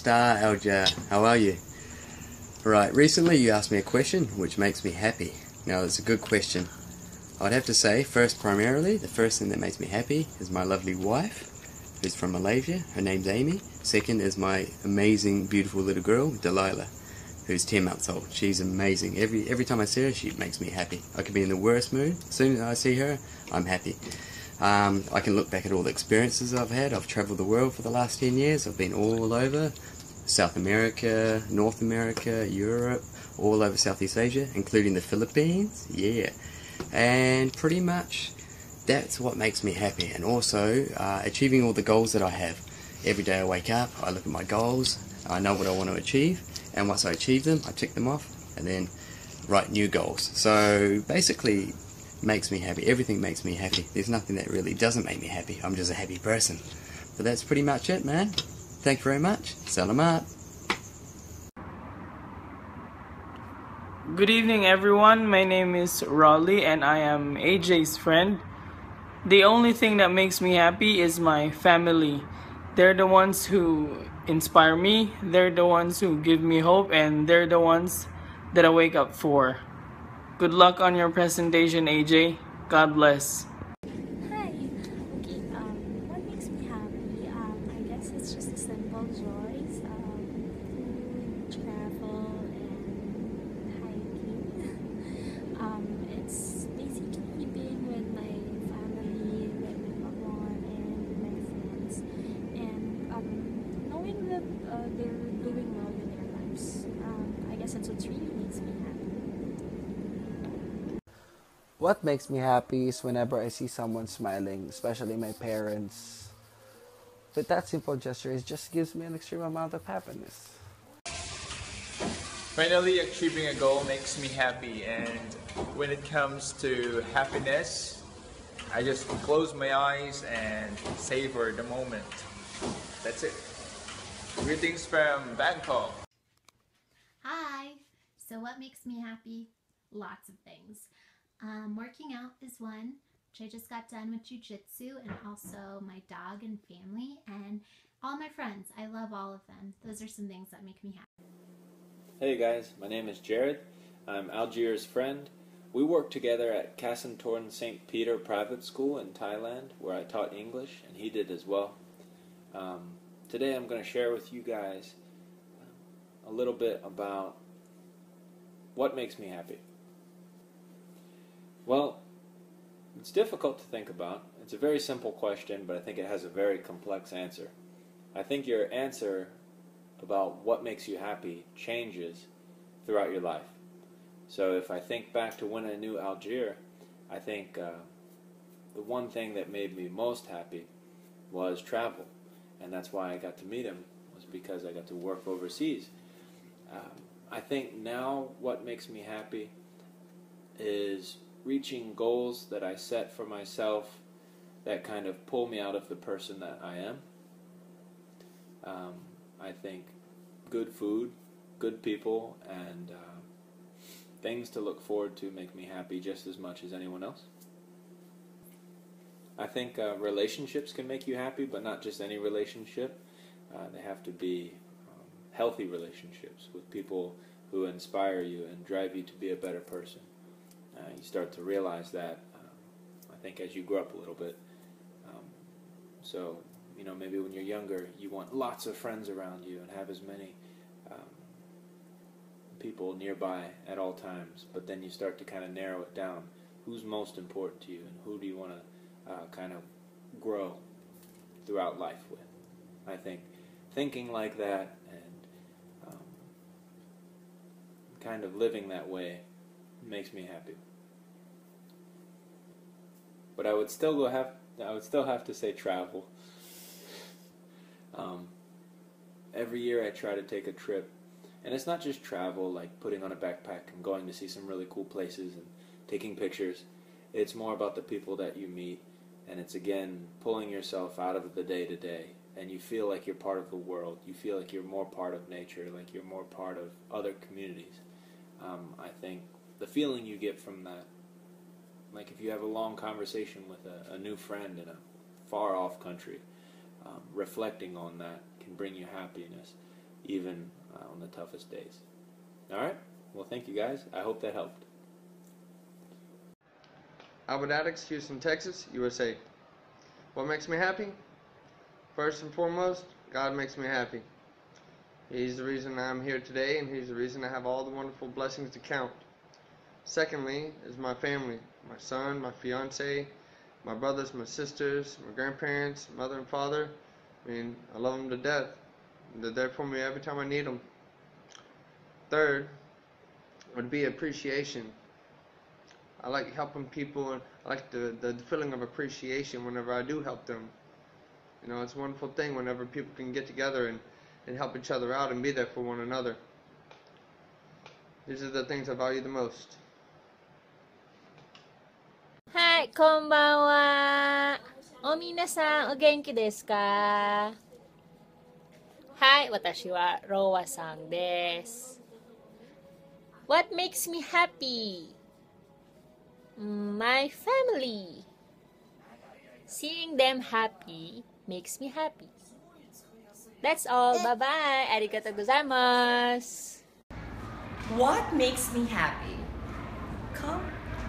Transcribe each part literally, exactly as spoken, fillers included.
star, Alja. How are you? Right, recently you asked me a question which makes me happy. Now, it's a good question. I'd have to say, first primarily, the first thing that makes me happy is my lovely wife, who's from Malaysia. Her name's Amy. Second is my amazing, beautiful little girl, Delilah, who's ten months old. She's amazing. Every every time I see her, she makes me happy. I could be in the worst mood. As soon as I see her, I'm happy. Um, I can look back at all the experiences I've had. I've travelled the world for the last ten years. I've been all over. South America, North America, Europe, all over Southeast Asia, including the Philippines. Yeah. And pretty much that's what makes me happy. And also uh, achieving all the goals that I have. Every day I wake up, I look at my goals, I know what I want to achieve, and once I achieve them, I tick them off and then write new goals. So basically, makes me happy. Everything makes me happy. There's nothing that really doesn't make me happy. I'm just a happy person. But that's pretty much it, man. Thank you very much. Salamat. Good evening, everyone. My name is Raleigh and I am A J's friend. The only thing that makes me happy is my family. They're the ones who inspire me, they're the ones who give me hope, and they're the ones that I wake up for. Good luck on your presentation, A J. God bless. Hi. Okay, um, what makes me happy? Um, I guess it's just the simple joys. Um, food, travel, and hiking. um, it's basically being with my family, with my loved one, and my friends. And um, knowing that uh, they're doing well with their lives. Um, I guess that's what really makes me happy. What makes me happy is whenever I see someone smiling, especially my parents. With that simple gesture, it just gives me an extreme amount of happiness. Finally, achieving a goal makes me happy, and when it comes to happiness, I just close my eyes and savor the moment. That's it. Greetings from Bangkok. Hi! So what makes me happy? Lots of things. Um, working out is one, which I just got done with jiu-jitsu, and also my dog and family, and all my friends. I love all of them. Those are some things that make me happy. Hey guys, my name is Jared. I'm Algiers' friend. We worked together at Kasantorn Saint Peter Private School in Thailand, where I taught English, and he did as well. Um, today I'm going to share with you guys a little bit about what makes me happy. Well, it's difficult to think about. It's a very simple question, but I think it has a very complex answer. I think your answer about what makes you happy changes throughout your life. So if I think back to when I knew Algiers, I think uh, the one thing that made me most happy was travel. And that's why I got to meet him, was because I got to work overseas. Um, I think now what makes me happy is reaching goals that I set for myself that kind of pull me out of the person that I am. Um, I think good food, good people, and uh, things to look forward to make me happy just as much as anyone else. I think uh, relationships can make you happy, but not just any relationship. Uh, they have to be um, healthy relationships with people who inspire you and drive you to be a better person. Uh, you start to realize that, um, I think, as you grow up a little bit. Um, so, you know, maybe when you're younger, you want lots of friends around you and have as many um, people nearby at all times. But then you start to kind of narrow it down. Who's most important to you, and who do you want to uh, kind of grow throughout life with? I think thinking like that and um, kind of living that way makes me happy. But I would still go have I would still have to say travel. Um, every year I try to take a trip, and it's not just travel like putting on a backpack and going to see some really cool places and taking pictures. It's more about the people that you meet, and it's again pulling yourself out of the day to day, and you feel like you're part of the world. You feel like you're more part of nature, like you're more part of other communities. Um, I think the feeling you get from that, like if you have a long conversation with a, a new friend in a far-off country, um, reflecting on that can bring you happiness. even uh, on the toughest days. All right? Well, thank you guys. I hope that helped. Albert Addicts, Houston, Texas, U S A. What makes me happy? First and foremost, God makes me happy. He's the reason I'm here today, and He's the reason I have all the wonderful blessings to count. Secondly is my family, my son, my fiance, my brothers, my sisters, my grandparents, mother and father. I mean, I love them to death. They're there for me every time I need them. Third would be appreciation. I like helping people, and I like the, the feeling of appreciation whenever I do help them. You know, it's a wonderful thing whenever people can get together and, and help each other out and be there for one another. These are the things I value the most. Hi, konbanwa. O minasan, o genki desu ka? Hi, watashi wa Rowa-san desu. What makes me happy? My family. Seeing them happy makes me happy. That's all. Bye-bye. Arigatou gozaimasu. What makes me happy? Come.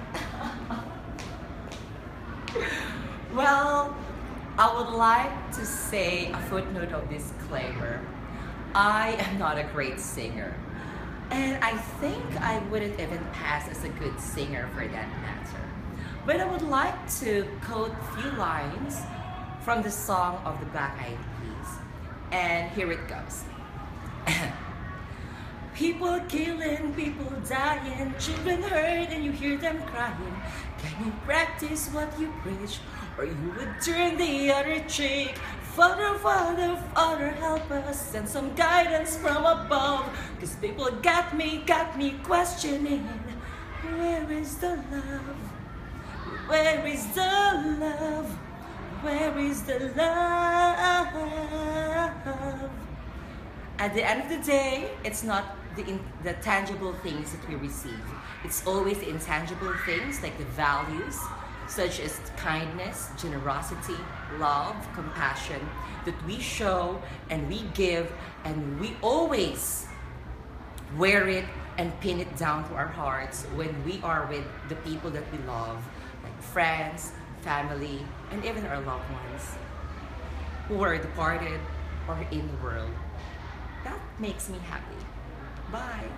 Well, I would like to say a footnote of disclaimer. I am not a great singer. And I think I wouldn't even pass as a good singer for that matter. But I would like to quote a few lines from the song of the Black Eyed Peas. And here it goes. People killing, people dying, children hurt and you hear them crying. Can you practice what you preach, or you would turn the other cheek? Father, Father, Father, help us, send some guidance from above. Cause people got me, got me questioning, where is the love? Where is the love? Where is the love? At the end of the day, it's not the, in, the tangible things that we receive. It's always the intangible things, like the values, such as kindness, generosity, love, compassion, that we show and we give, and we always wear it and pin it down to our hearts when we are with the people that we love, like friends, family, and even our loved ones who are departed or in the world. That makes me happy. Bye.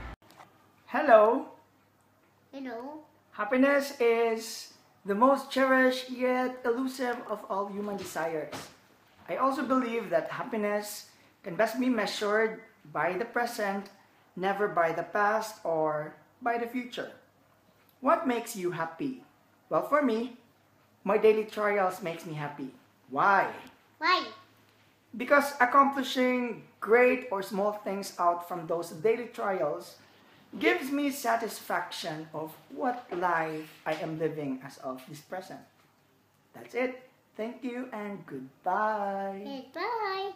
Hello. Hello. Happiness is the most cherished yet elusive of all human desires. I also believe that happiness can best be measured by the present, never by the past or by the future. What makes you happy? Well, for me, my daily trials makes me happy. Why? Why? Because accomplishing great or small things out from those daily trials gives me satisfaction of what life I am living as of this present. That's it. Thank you and goodbye. Okay, bye.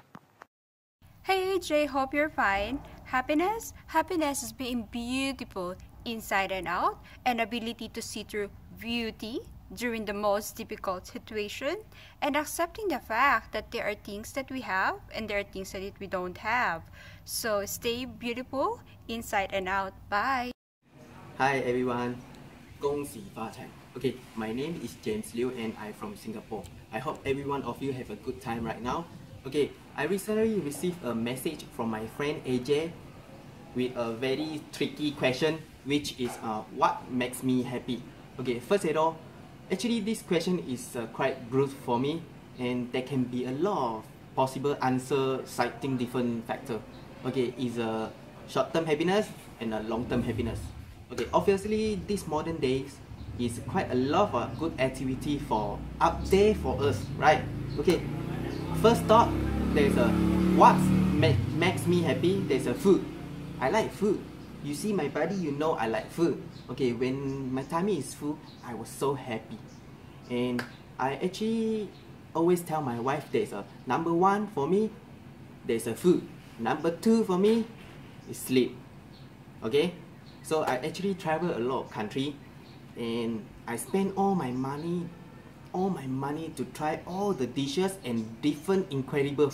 Hey A J, hope you're fine. Happiness? Happiness is being beautiful inside and out, and ability to see through beauty during the most difficult situation, and accepting the fact that there are things that we have and there are things that we don't have. So stay beautiful inside and out. Bye. Hi everyone. 恭喜发财. Okay, my name is James Liu and I'm from Singapore. I hope every one of you have a good time right now. Okay, I recently received a message from my friend A J with a very tricky question, which is uh, what makes me happy? Okay, first of all, actually this question is uh, quite broad for me, and there can be a lot of possible answer citing different factors. Okay, is a short-term happiness and a long-term happiness. Okay, obviously this modern days is quite a lot of good activity for out there for us, right? Okay, first thought, there's a what make, makes me happy. There's a food. I like food. You see my body, you know I like food. Okay, when my tummy is full, I was so happy. And I actually always tell my wife there's a number one for me, there's a food. Number two for me is sleep. Okay, so I actually travel a lot of country, and I spend all my money, all my money to try all the dishes and different incredible food.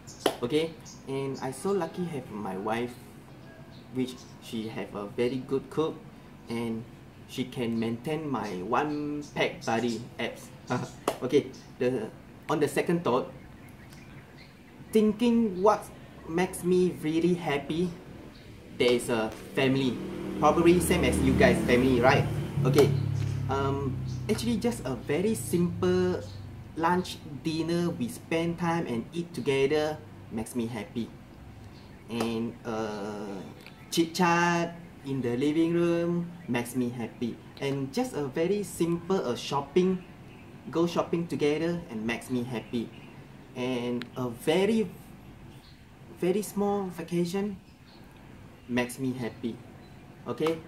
Okay, and I so lucky have my wife, which she have a very good cook, and she can maintain my one pack body abs. Okay, the on the second thought, thinking what makes me really happy, there is a family, probably same as you guys, family, right? Okay, um, actually just a very simple lunch, dinner, we spend time and eat together makes me happy. And uh, chit chat in the living room makes me happy. And just a very simple uh, shopping, go shopping together and makes me happy. And a very very small vacation makes me happy. Okay,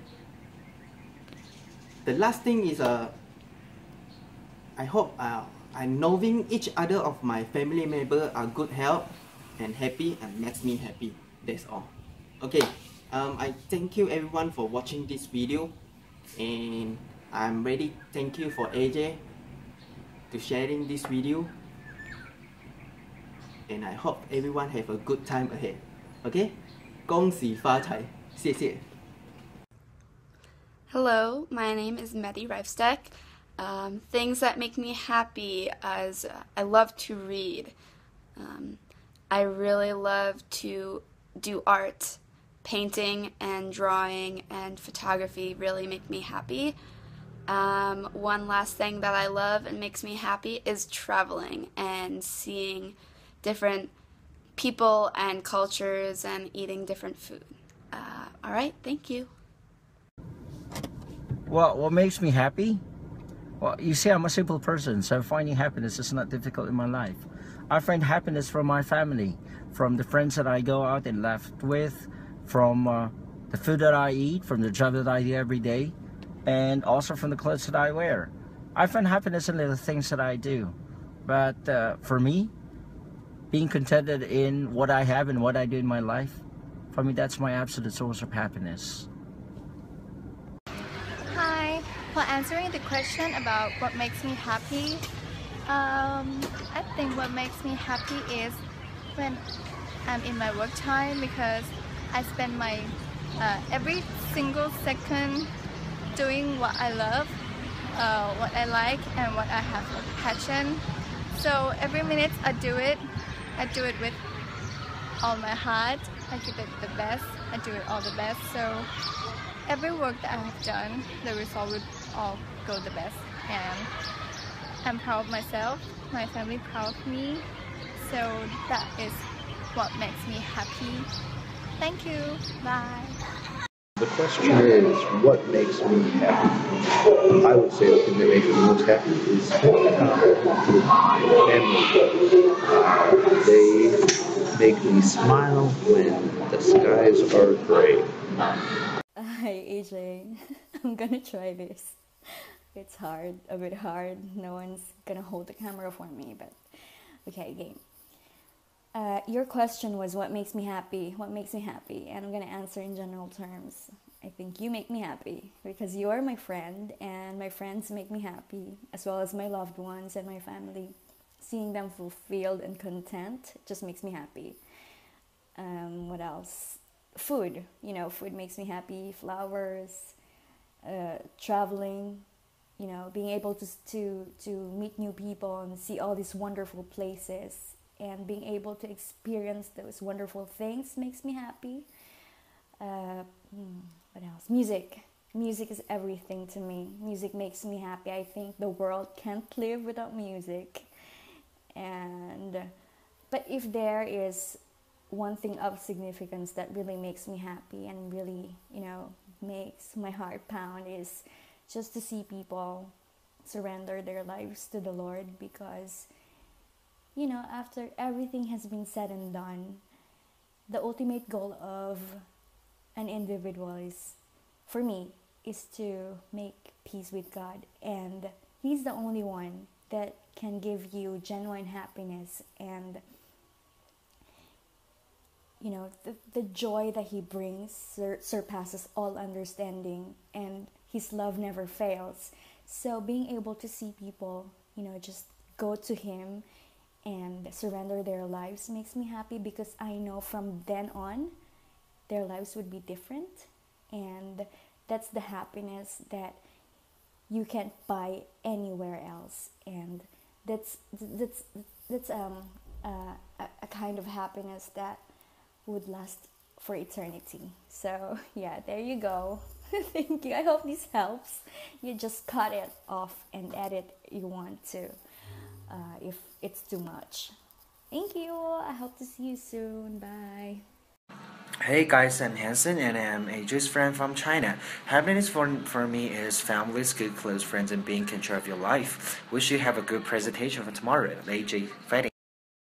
the last thing is uh, I hope uh, I knowing each other of my family member are good health and happy and makes me happy. That's all. Okay, um, I thank you everyone for watching this video, and I'm ready. Thank you for A J to sharing this video, and I hope everyone have a good time ahead. Okay, 恭喜发财，谢谢。 Hello, my name is Mehdi Rivestek. Um, things that make me happy as uh, I love to read. Um, I really love to do art. Painting and drawing and photography really make me happy. Um, one last thing that I love and makes me happy is traveling and seeing different people and cultures and eating different food. Uh, all right, thank you. Well, what makes me happy? Well, you see, I'm a simple person, so finding happiness is not difficult in my life. I find happiness from my family, from the friends that I go out and laugh with, from uh, the food that I eat, from the job that I do every day, and also from the clothes that I wear. I find happiness in little things that I do. But uh, for me, being contented in what I have and what I do in my life, for me, that's my absolute source of happiness. Hi, for answering the question about what makes me happy, um, I think what makes me happy is when I'm in my work time, because I spend my uh, every single second doing what I love, uh, what I like, and what I have a passion. So every minute I do it, I do it with all my heart. I give it the best. I do it all the best. So every work that I have done, the result would all go the best. And I'm proud of myself. My family proud of me. So that is what makes me happy. Thank you. Bye. The question is, what makes me happy? I would say the thing that makes me most happy is spending time with my family. Uh, they make me smile when the skies are gray. Hi A J, I'm gonna try this. It's hard, a bit hard. No one's gonna hold the camera for me, but okay, game. Uh, your question was what makes me happy, what makes me happy, and I'm going to answer in general terms. I think you make me happy because you are my friend, and my friends make me happy, as well as my loved ones and my family. Seeing them fulfilled and content just makes me happy. Um, what else? Food, you know, food makes me happy, flowers, uh, traveling, you know, being able to, to, to meet new people and see all these wonderful places. And being able to experience those wonderful things makes me happy. Uh, what else? Music. Music is everything to me. Music makes me happy. I think the world can't live without music. And but if there is one thing of significance that really makes me happy and really, you know, makes my heart pound, is just to see people surrender their lives to the Lord, because you know, after everything has been said and done, the ultimate goal of an individual is, for me, is to make peace with God. And He's the only one that can give you genuine happiness and, you know, the, the joy that He brings sur- surpasses all understanding, and His love never fails. So being able to see people, you know, just go to Him and surrender their lives makes me happy, because I know from then on their lives would be different, and that's the happiness that you can't buy anywhere else. And that's that's that's um uh, a, a kind of happiness that would last for eternity. So yeah, there you go. Thank you. I hope this helps. You just cut it off and edit you want to, uh, if it's too much. Thank you. I hope to see you soon. Bye. Hey guys, I'm Hansen and I'm A J's friend from China. Happiness for, for me is families, good close friends, and being in control of your life. Wish you have a good presentation for tomorrow. A J, fighting.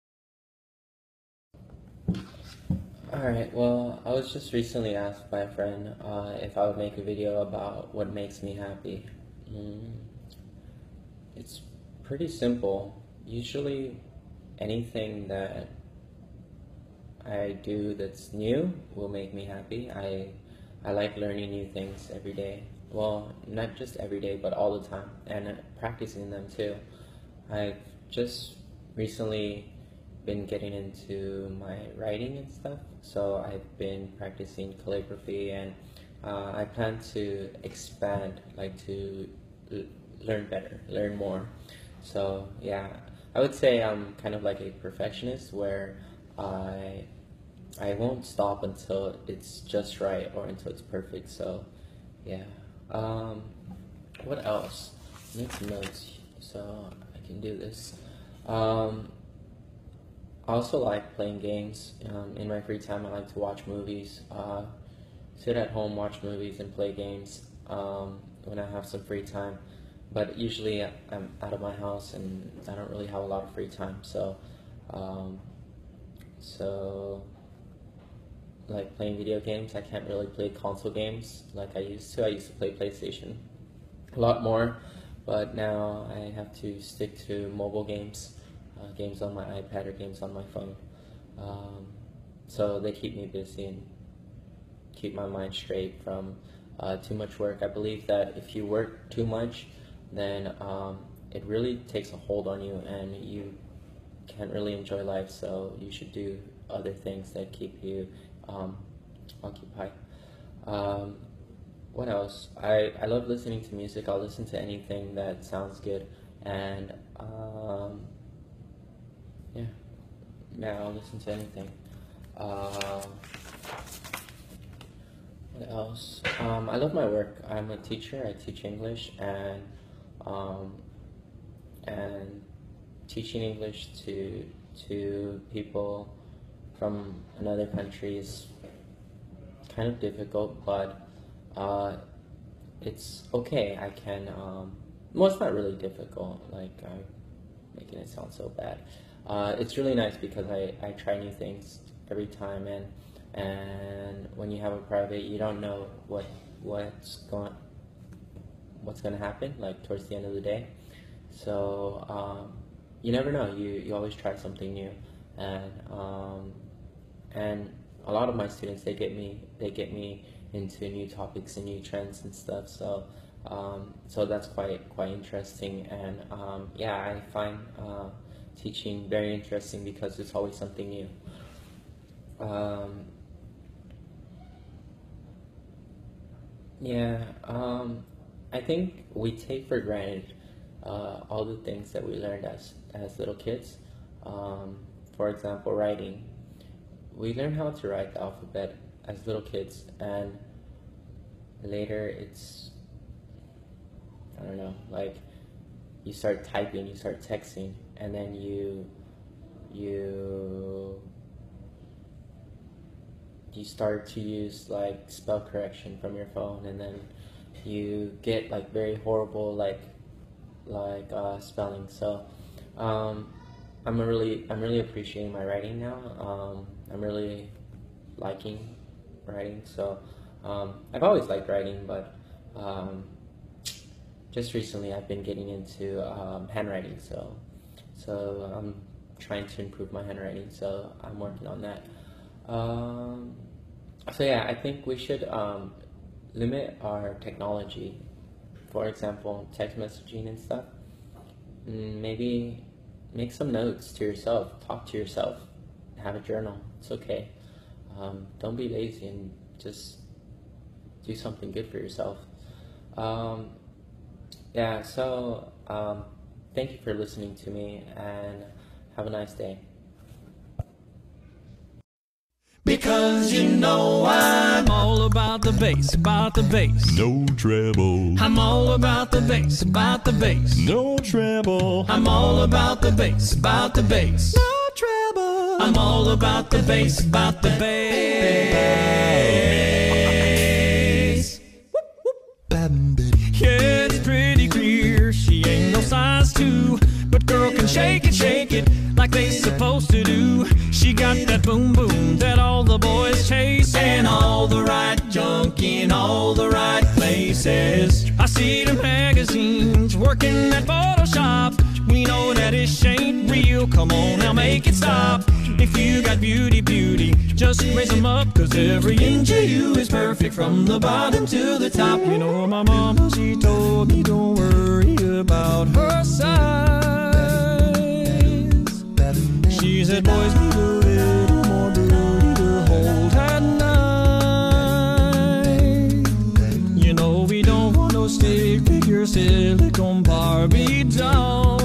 Alright, well, I was just recently asked by a friend uh, if I would make a video about what makes me happy. Mm, it's pretty simple. Usually anything that I do that's new will make me happy. I I like learning new things every day. Well, not just every day, but all the time, and uh, practicing them too. I've just recently been getting into my writing and stuff, so I've been practicing calligraphy, and uh, I plan to expand, like to l learn better, learn more. So yeah, I would say I'm kind of like a perfectionist, where I I won't stop until it's just right or until it's perfect. So yeah. Um, what else? Make some notes so I can do this. Um, I also like playing games. Um, in my free time, I like to watch movies. Uh, sit at home, watch movies, and play games um, when I have some free time. But usually I'm out of my house and I don't really have a lot of free time. So, um, so like playing video games, I can't really play console games like I used to. I used to play PlayStation a lot more, but now I have to stick to mobile games, uh, games on my iPad or games on my phone. Um, so they keep me busy and keep my mind straight from uh, too much work. I believe that if you work too much, then um, it really takes a hold on you and you can't really enjoy life, so you should do other things that keep you um, occupied. Um, what else? I, I love listening to music. I'll listen to anything that sounds good, and um, yeah, yeah, I'll listen to anything. Uh, what else? Um, I love my work. I'm a teacher. I teach English, and um, and teaching English to to people from another country is kind of difficult, but uh, it's okay. I can, um, well, it's not really difficult, like I'm making it sound so bad. Uh, it's really nice because I, I try new things every time, and and when you have a private, you don't know what what's going what's going to happen, like towards the end of the day. So um, you never know. You you always try something new, and um, and a lot of my students, they get me they get me into new topics and new trends and stuff. So um, so that's quite quite interesting, and um, yeah, I find uh, teaching very interesting because it's always something new. Um, yeah, um, I think we take for granted uh, all the things that we learned as as little kids. Um, for example, writing. We learn how to write the alphabet as little kids, and later it's, I don't know, like you start typing, you start texting, and then you you you start to use like spell correction from your phone, and then you get like very horrible like like uh, spelling. So um, I'm really I'm really appreciating my writing now. Um, I'm really liking writing. So um, I've always liked writing, but um, just recently I've been getting into um, handwriting. So so I'm trying to improve my handwriting. So I'm working on that. Um, so yeah, I think we should um, limit our technology. For example, text messaging and stuff. Maybe make some notes to yourself, talk to yourself, have a journal. It's okay. Um, don't be lazy and just do something good for yourself. Um, yeah, so um, thank you for listening to me, and have a nice day. Because you know I'm all about the bass, about the bass. No treble. I'm all about the bass, about the bass. No treble. I'm all about the bass, about the bass. No treble. I'm all about the bass, about the bass. Yeah, it's pretty clear she ain't no size two, but girl can shake it, shake it like they supposed to do. She got that boom boom that all the boys chase, and all the right junk in all the right places. I see the magazines working at Photoshop. We know that it ain't real. Come on now, make it stop. If you got beauty, beauty, just raise them up, cause every inch of you is perfect from the bottom to the top. You know my mama, she told me don't worry about her size. She said boys need a little more booty to hold at night. You know we don't want no stick figure silicone Barbie doll.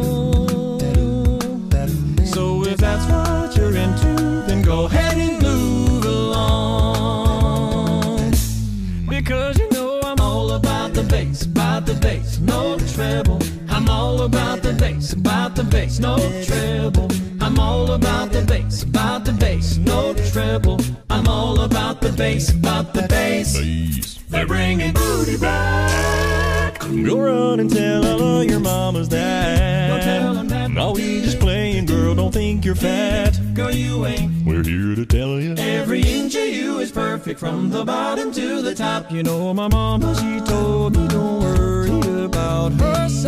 So if that's what you're into, then go ahead and move along. Because you know I'm all about the bass, about the bass, no treble. I'm all about the bass, about the bass, no treble. I'm all about the bass, about the bass, no treble. I'm all about the bass, about the bass. They're bringing booty back. Go run and tell all of your mamas that. Go tell them that. No, we just playing, girl, don't think you're fat. Girl, you ain't. We're here to tell you every inch of you is perfect from the bottom to the top. You know my mama, she told me don't worry about her